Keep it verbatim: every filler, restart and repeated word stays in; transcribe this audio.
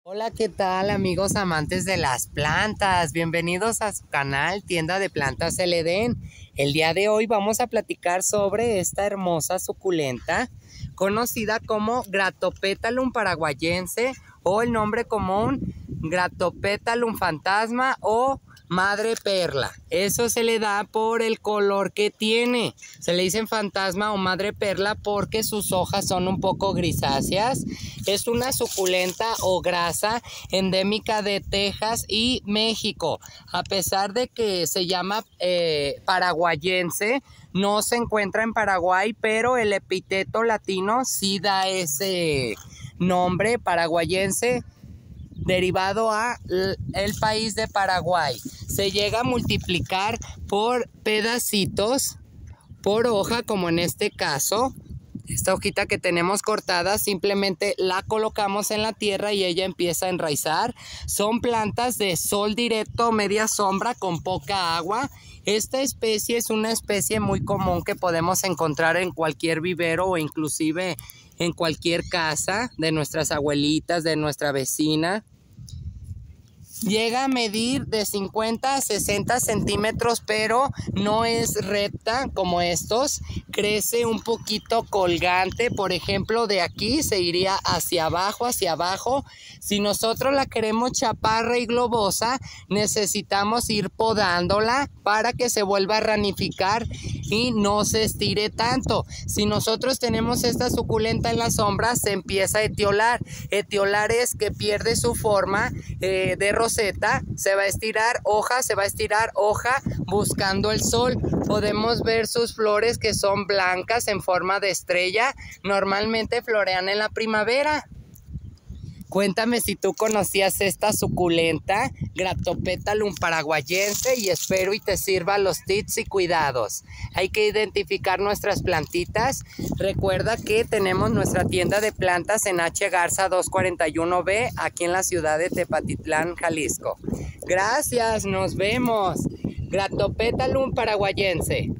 Hola, ¿qué tal amigos amantes de las plantas? Bienvenidos a su canal Tienda de Plantas El Edén. El día de hoy vamos a platicar sobre esta hermosa suculenta conocida como Gratopetalum paraguayense o el nombre común Gratopetalum fantasma o madre perla. Eso se le da por el color que tiene. Se le dicen fantasma o madre perla porque sus hojas son un poco grisáceas. Es una suculenta o grasa endémica de Texas y México. A pesar de que se llama eh, paraguayense, no se encuentra en Paraguay, pero el epíteto latino sí da ese nombre paraguayense, derivado a el país de Paraguay. Se llega a multiplicar por pedacitos, por hoja, como en este caso. Esta hojita que tenemos cortada, simplemente la colocamos en la tierra y ella empieza a enraizar. Son plantas de sol directo, media sombra, con poca agua. Esta especie es una especie muy común que podemos encontrar en cualquier vivero o inclusive en cualquier casa de nuestras abuelitas, de nuestra vecina. Llega a medir de cincuenta a sesenta centímetros, pero no es recta como estos. Crece un poquito colgante. Por ejemplo, de aquí se iría hacia abajo, hacia abajo. Si nosotros la queremos chaparra y globosa, necesitamos ir podándola para que se vuelva a ramificar y no se estire tanto. Si nosotros tenemos esta suculenta en la sombra, se empieza a etiolar. Etiolar es que pierde su forma eh, de roseta, se va a estirar hoja, se va a estirar hoja buscando el sol. Podemos ver sus flores que son blancas en forma de estrella. Normalmente florean en la primavera. Cuéntame si tú conocías esta suculenta Gratopetalum paraguayense y espero y te sirva los tips y cuidados. Hay que identificar nuestras plantitas. Recuerda que tenemos nuestra tienda de plantas en H. Garza doscientos cuarenta y uno B aquí en la ciudad de Tepatitlán, Jalisco. Gracias, nos vemos. Gratopetalum paraguayense.